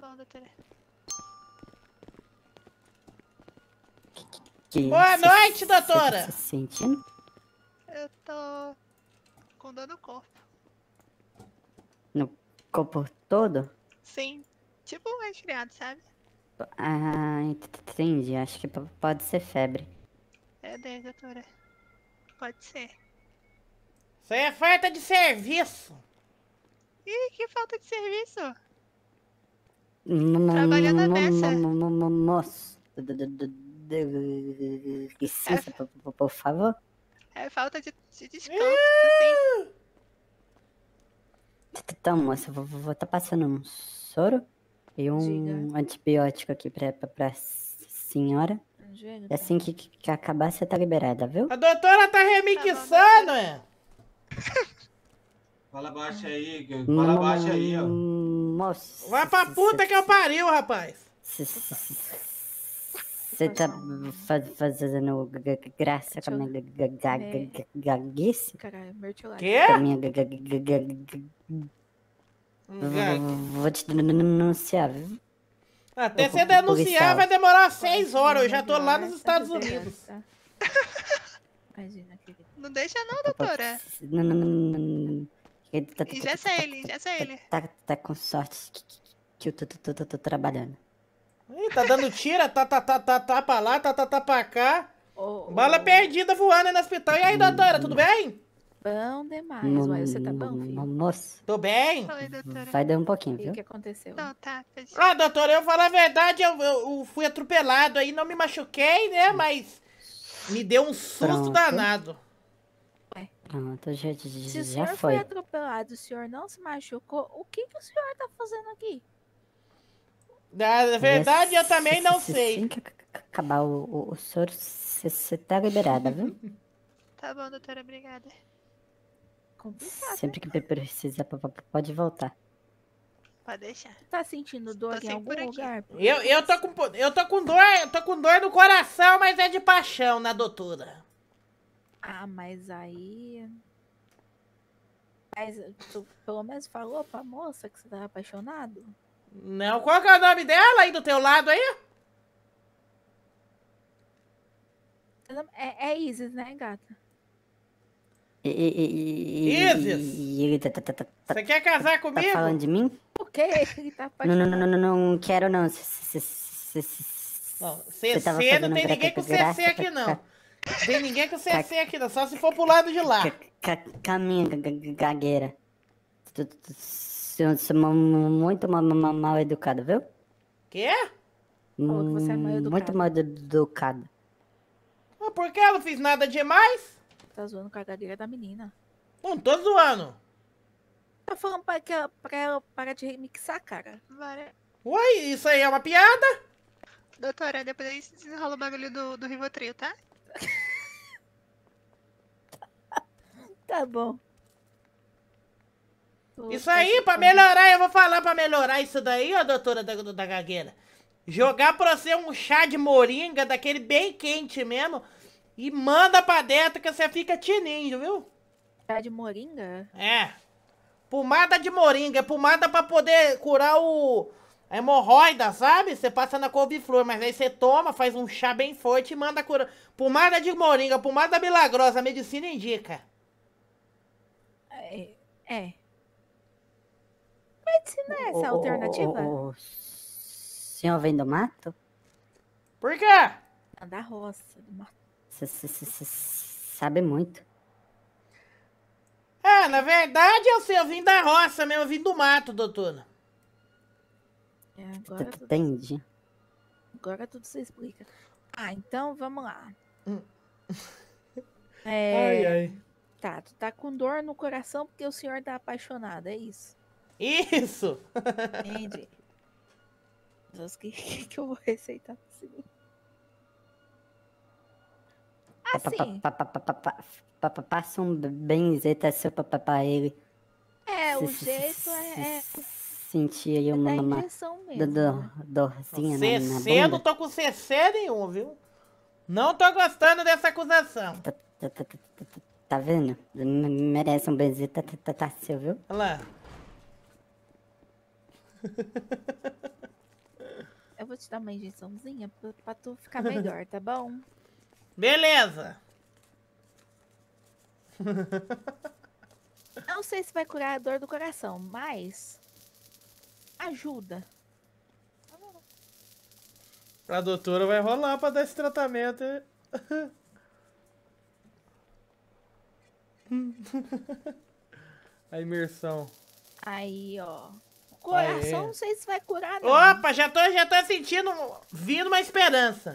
bom, doutora. Boa noite, doutora! Você tá se sentindo? Eu tô com dor no corpo. No corpo todo? Sim, tipo um resfriado, sabe? Ah, entendi. Acho que pode ser febre. É Deus, doutora. Pode ser. Isso aí é falta de serviço. Ih, que falta de serviço. Trabalhando a beça. Moço, licença, por favor. É falta de descanso, assim. Então, moça, eu vou tá passando um soro e um antibiótico aqui pra senhora. E assim que acabar, você tá liberada, viu? A doutora tá remixando, é? Fala baixo aí, fala baixo aí, ó. Moço. Vai pra puta que eu pariu, rapaz. Você tá fazendo graça com a minha gaguice? Caralho, mertiolate. Quê? Com a minha Vou te denunciar, viu? Até você denunciar vai demorar 6 horas. Eu já tô lá nos Estados Unidos. Imagina, querido. Não deixa não, doutora. Não. Ingessa ele, ingessa ele. Tá com sorte que eu tô trabalhando. Ih, tá dando tira, tá pra lá, tá pra cá. Bala perdida voando aí no hospital. E aí, doutora, tudo bem? Bom demais. Uai, você tá bom, filho? Moço, Tô bem. Oi, doutora. vai dar um pouquinho, E o viu? que aconteceu? Não, tá. Ah, doutora, eu falo a verdade, eu fui atropelado aí, não me machuquei, né? Mas me deu um susto Pronto. danado. Pronto, Se o já senhor foi foi. atropelado, o senhor não se machucou, o que o senhor tá fazendo aqui? Na verdade, eu também não Assim sei. que acabar o soro, você tá liberada, viu? Tá bom, doutora, obrigada. Complicado. Sempre que precisar, pode voltar. Pode deixar. Tá sentindo dor em algum lugar? Eu tô com dor no coração, mas é de paixão na doutora. Ah, mas aí... Mas tu pelo menos falou pra moça que você tava apaixonado? Não, qual que é o nome dela aí do teu lado aí? É Isis, né, gata? Isis! E ele tá Você quer casar comigo? falando de mim? Por quê? Ele tá Não, apaixonado. não quero não. Não, Você tava CC não fazendo tem ninguém com graça CC aqui não. Tem ninguém com CC aqui não, só se for pro lado de lá. Caminha, gagueira. Você é muito mal educado, viu? Quê? Falou que você é mal educado. Muito mal educado. Ah, por que eu não fiz nada demais? Tá zoando com a gagueira da menina. Não tô zoando. Tá falando pra ela parar de remixar, cara. Ué, isso aí é uma piada? Doutora, depois aí se desenrola o bagulho do Rivotril, tá? Tá bom. Isso aí, pra melhorar, eu vou falar pra melhorar isso daí, ó, doutora da gagueira. Jogar pra você um chá de moringa, daquele bem quente mesmo, e manda pra dentro que você fica tininho, viu? Chá de moringa? É. Pomada de moringa, pomada pra poder curar a hemorroida, sabe? Você passa na couve-flor, mas aí você toma, faz um chá bem forte e manda curar. Pomada de moringa, pomada milagrosa, a medicina indica. É. Medicina é essa alternativa? O senhor vem do mato? Por quê? Da roça, do mato. Você sabe muito. Ah, na verdade eu vim da roça mesmo, eu vim do mato, doutora. Agora Entendi. Agora tudo se explica. Ah, então vamos lá. Ai. Tá, tu tá com dor no coração porque o senhor tá apaixonado, é isso? Isso! Entendi. Deus, que eu vou receitar pra você? Assim. Passa um benzeta seu pra ele. O jeito é sentir aí uma injeção mesmo, dorzinha na CC, eu não bunda. tô com CC nenhum, viu? Não tô gostando dessa acusação. Tá vendo? Merece um benzeta seu, viu? Olha lá. te dar uma injeçãozinha pra tu ficar melhor, tá bom? Beleza. Não sei se vai curar a dor do coração, mas ajuda. A doutora vai rolar pra dar esse tratamento. A imersão. Aí, ó. O coração, Aê. não sei se vai curar, não. Opa, já tô sentindo, vindo uma esperança.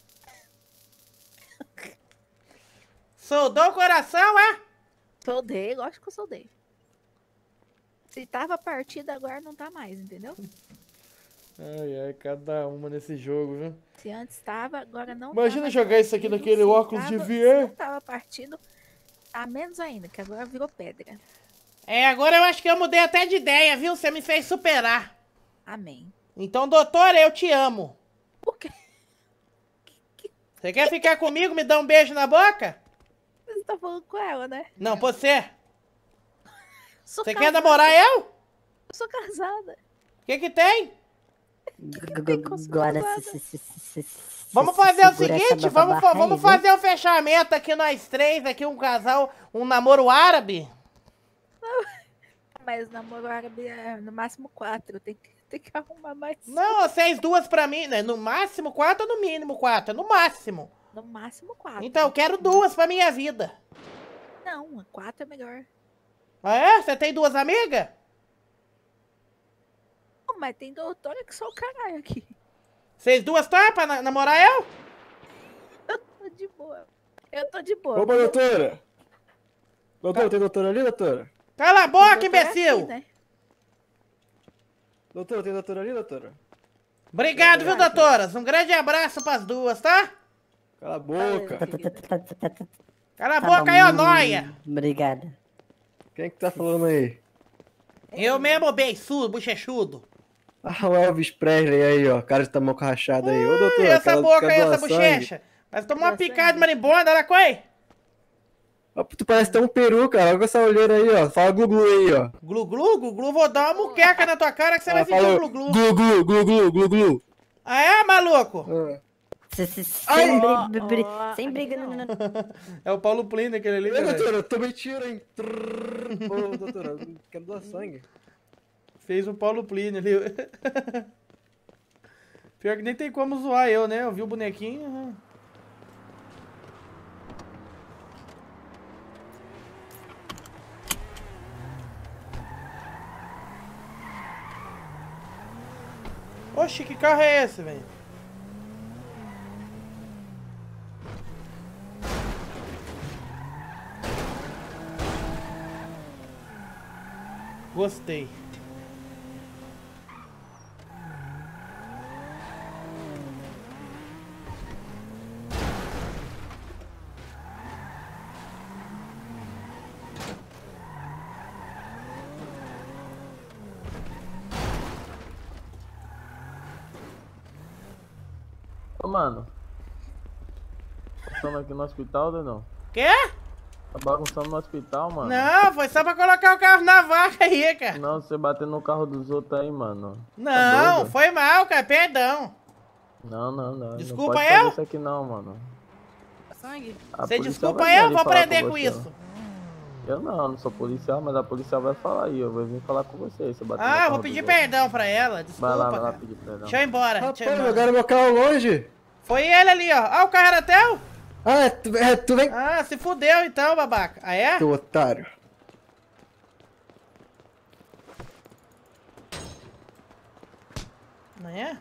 Soldou o coração, é? Soldei, lógico que eu soldei. Se tava partida, agora não tá mais, entendeu? Ai, ai, cada uma nesse jogo, viu? Se antes tava, agora não Imagina tá jogar mais isso aqui partido. naquele Se óculos de tava- VR. Se não tava partido, tá menos ainda, que agora virou pedra. É, agora eu acho que eu mudei até de ideia, viu? Você me fez superar. Amém. Então, doutora, eu te amo. Por quê? Você quer ficar comigo, me dar um beijo na boca? Você tá falando com ela, né? Não, você. Sou Você quer casada. namorar eu? Eu sou casada. O que que tem? Agora Vamos fazer o segura essa seguinte, babarra aí, vamos viu? fazer o fechamento aqui nós três, aqui um casal, um namoro árabe. Mas namoro árabe é no máximo 4. Tem que arrumar mais. Não, vocês duas pra mim, né? No máximo 4 ou no mínimo 4? No máximo. No máximo 4. Então, eu quero 2 pra minha vida. Não, 4 é melhor. Ah, é? Você tem 2 amigas? Pô, mas tem doutora que só o caralho aqui. Vocês duas topam namorar eu? Tô de boa. Eu tô de boa. Opa, doutora! Doutora, tem doutora ali, doutora? Cala a boca, Doutora imbecil! aqui, né? Doutora, tem doutora ali, doutora? Obrigado, viu, doutoras? Um grande abraço pras duas, tá? Cala a boca! Cala a Tá boca bom, aí, ô nóia! Obrigada. Quem que tá falando aí? Eu mesmo, beiçudo, bochechudo. Ah, o Elvis Presley aí, ó. Cara de tamanco rachado aí. Ô, doutora, Essa quero- boca quero aí, doar essa sangue. bochecha. Mas tomou uma Doa picada sangue. de marimbondo, olha coi. Ó, tu parece ter um peru, cara. Olha com essa olheira aí, ó. Fala glu-glu aí, ó. Glu-glu, vou dar uma muqueca na tua cara que você vai sentir fala um glu-glu. glu-glu, glu-glu, glu-glu. Ah, é, maluco? Ah. Sem sem briga, não. É o Paulo Plínio, aquele ali. Ei, velho. doutora, eu tomei tiro, hein? Trrr. Ô, doutora, eu quero doar sangue. Fez o Paulo Plínio ali. Pior que nem tem como zoar eu, né? Eu vi o bonequinho. Oxi, que carro é esse, velho? Gostei. Ô, mano. Estamos aqui no hospital, ou não? Quê? Tá bagunçando no hospital, mano? Não, foi só pra colocar o carro na vaca aí, cara. Não, você batendo no carro dos outros aí, mano. Tá Não, doido? foi mal, cara, perdão. Não. Desculpa não pode fazer eu? isso aqui não, mano. Sangue. A Você policial desculpa vai vir eu, ali vou falar aprender com você. isso. Eu não sou policial, mas a policial vai falar aí. Eu vou vir falar com você. Você bater no Ah, carro vou dos pedir outros. perdão pra ela, Vai desculpa, lá cara. pedir perdão. Deixa eu ir embora, Rapaz, deixa eu ir embora. jogaram meu carro longe. Foi ele ali, ó. Ah, o carro era teu? Ah, tu vem... Ah, se fudeu então, babaca. Ah, é? Teu otário. Não é?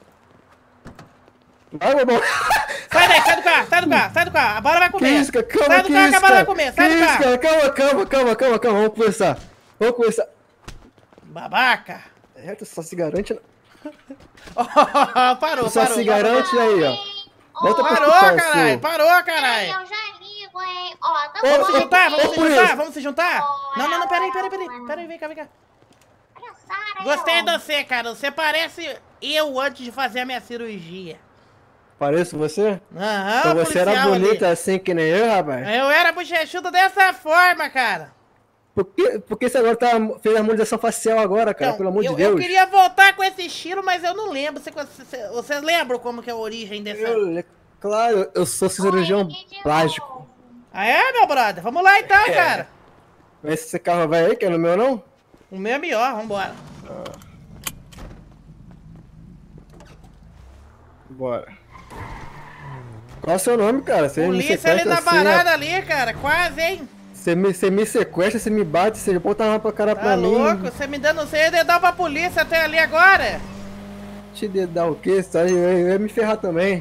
Vai, bobão. Sai daí, sai do carro, sai do carro, sai do carro. A bola vai Que comer. isso, cara? Calma, Sai do que carro isso, que a bola vai cara? comer, Que sai do isso, carro. cara? Calma. Vamos conversar. Babaca. É, tu só se garante... Parou, Tu só se garante aí, ó. Bota pra Parou, escutar o caralho, seu. parou, caralho. Eu já ligo, hein? Ó, tá Ô, Vamos se bom. juntar, vamos ô, se polícia. juntar, vamos se juntar? Não, peraí, vem cá. Olha a Sara aí, Gostei ó. de você, cara, você parece eu antes de fazer a minha cirurgia. Pareço você? Aham, Então você era policial ali. bonita assim que nem eu, rapaz? Eu era bochechudo dessa forma, cara. Por que você agora fez a harmonização facial agora, cara? Então, Pelo amor de Deus. eu queria voltar com esse estilo, mas eu não lembro. Vocês lembram como que é a origem dessa... Claro, eu sou cirurgião plástico. Ah, é, meu brother? Vamos lá então, cara. Esse carro vai aí, que é no meu, não? O meu é melhor, vambora. Bora. Qual é o seu nome, cara? Você Polícia ali na varada ali, cara. Quase, hein? Você me sequestra, você me bate, você bota uma pra cara pra mim. Tá louco? Você me dando... Você ia dedar pra polícia até ali agora? Te dedar o quê? Eu ia me ferrar também.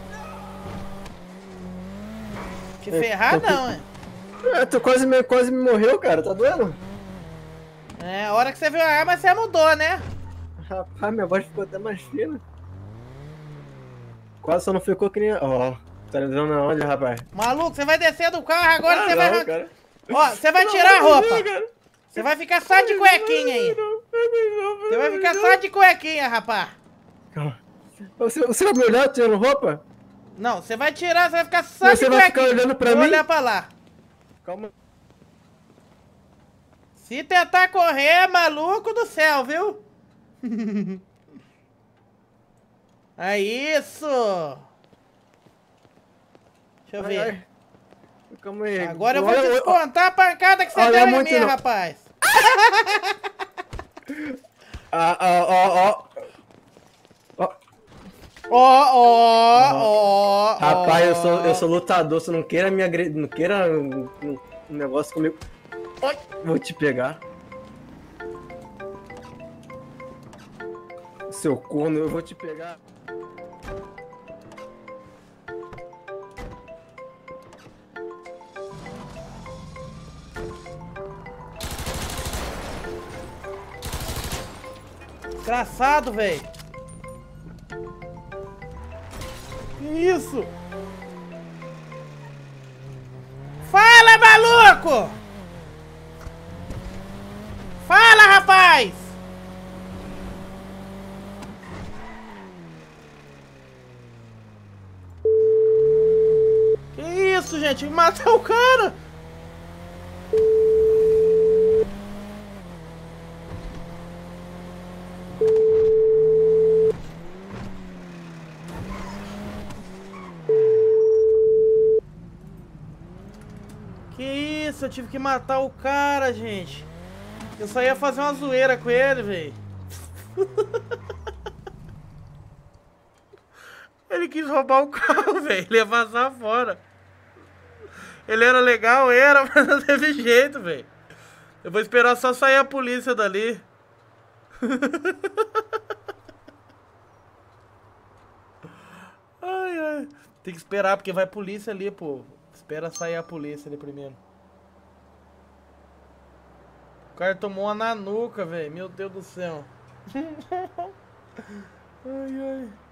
Te ferrar não, hein? Tu quase me morreu, cara. Tá doendo? É, a hora que você viu a arma, você mudou, né? Rapaz, minha voz ficou até mais fina. Quase só não ficou que nem... Ó, tá dando na onde, rapaz? Maluco, você vai descer do carro agora, você vai... Cara. Ó, você vai tirar a roupa. Você vai ficar só de cuequinha aí. Você vai ficar só de cuequinha, rapaz. Calma. Você vai me olhar tirando roupa? Não, você vai tirar, você vai ficar só de Você cuequinha. vai ficar olhando pra Vou mim? olhar pra lá. Calma. Se tentar correr, é maluco do céu, viu? É isso. Deixa eu ver. Ai. Calma aí. Agora eu vou descontar a pancada que você deu em mim, rapaz. Rapaz, eu sou lutador, você não queira me agredir, não queira um negócio comigo. Ai, vou te pegar. Seu corno, eu vou te pegar. Desgraçado, velho. Que isso? Fala, maluco! Fala, rapaz! Que isso, gente? Matar o cara! Que isso, eu tive que matar o cara, gente. Eu só ia fazer uma zoeira com ele, velho. Ele quis roubar o carro, velho. Ele ia vazar fora. Ele era legal, mas não teve jeito, velho. Eu vou esperar só sair a polícia dali. Ai, ai. Tem que esperar, porque vai polícia ali, pô. Espera sair a polícia ali primeiro. O cara tomou uma na nuca, velho. Meu Deus do céu. Ai, ai.